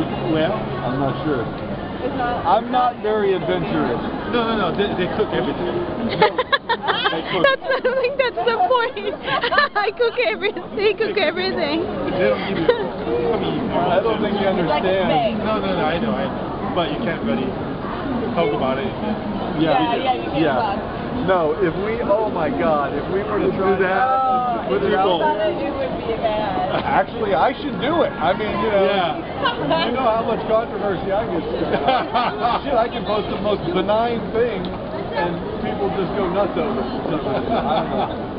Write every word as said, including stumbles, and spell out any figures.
Well, I'm not sure. It's not, I'm not very adventurous. no, no, no. They, they cook everything. That's I don't think that's the point. I cook everything. They cook everything. They don't give you. I mean, I don't think you understand. no, no, no. I know, I know. But you can't really talk about it. Yeah, yeah, yeah, you can't yeah. talk. No, if we, oh my God, if we were to do that Oh, with if you people, thought it, it would be bad. actually, I should do it. I mean, you know, Yeah. you know how much controversy I get. Shit, I can post the most benign thing, and people just go nuts over it. I don't know.